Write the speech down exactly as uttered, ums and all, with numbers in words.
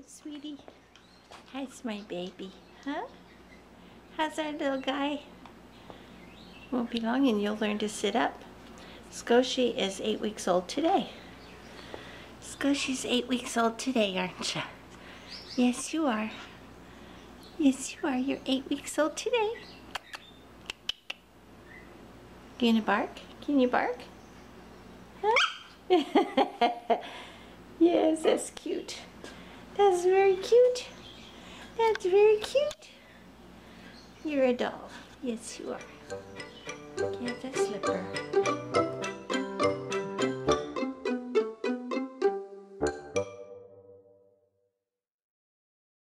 sweetie? How's my baby? Huh? How's our little guy? Won't be long and you'll learn to sit up. Skoshi is eight weeks old today. Skoshi's eight weeks old today, aren't you? Yes, you are. Yes, you are. You're eight weeks old today. You gonna bark? Can you bark? Huh? Yes, that's cute. That's very cute. That's very cute. You're a doll. Yes, you are. Get the slipper.